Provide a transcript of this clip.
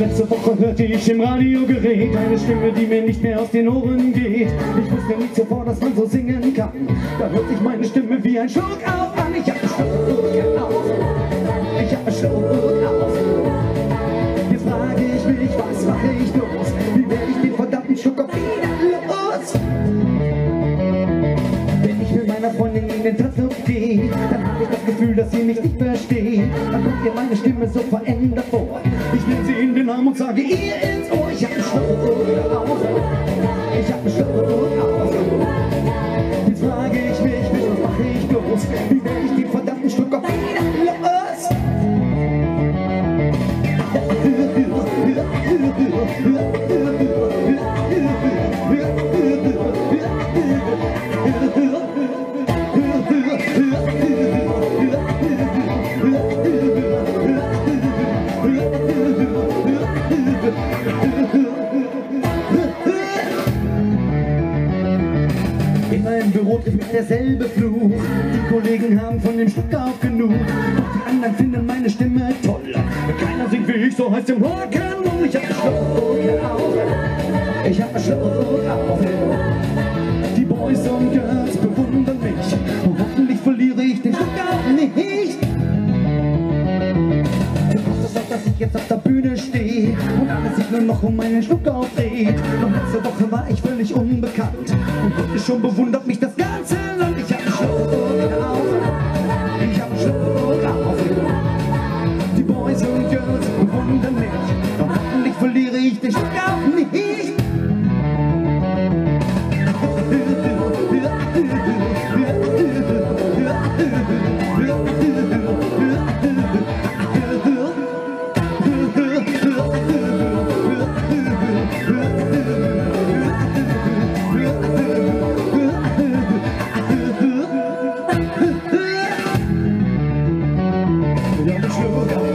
Letzte Woche hörte ich im Radiogerät eine Stimme, die mir nicht mehr aus den Ohren geht. Ich wusste nie zuvor, dass man so singen kann. Da hört sich meine Stimme wie ein Schluck auf an. Ich hab einen Schluck auf. Ich hab einen Schluck auf. Jetzt frage ich mich, was mache ich los? Wie werde ich den verdammten Schluck auf wieder los? Wenn ich mit meiner Freundin in den Tanzclub gehe, dann habe ich das Gefühl, dass sie mich nicht versteht. Dann kommt ihr meine Stimme so verändert vor. Ich nehme sie in den Arm und sage ihr ins Ohr. Ich hab einen Schluck auf. Ich hab einen Schluck auf. Jetzt frage ich mich, was mache ich bloß? Wie werde ich den verdammten Schluck auf wieder los? Immer im Büro trifft mich derselbe Fluch. Die Kollegen haben von dem Stück auf genug. Doch die anderen finden meine Stimme toll. Keiner singt wie ich, so heißt im Rock'n'Roll. Ich hab einen Schluck auf. Ich hab einen Schluck auf. Die Boys und Girls bewundern mich. Und hoffentlich verliere ich den Schluck auch nicht. Dass ich jetzt auf der Bühne stehe und alles sich nur noch um meinen Schluck aufdreht. Doch letzte Woche war ich völlig unbekannt und heute schon bewundert mich das ganze Land. Ich hab einen Schluck auf. Ich hab einen Schluck auf. Die Boys und Girls bewundern mich und hoffentlich verliere ich den Schluck auch nicht. Sugar.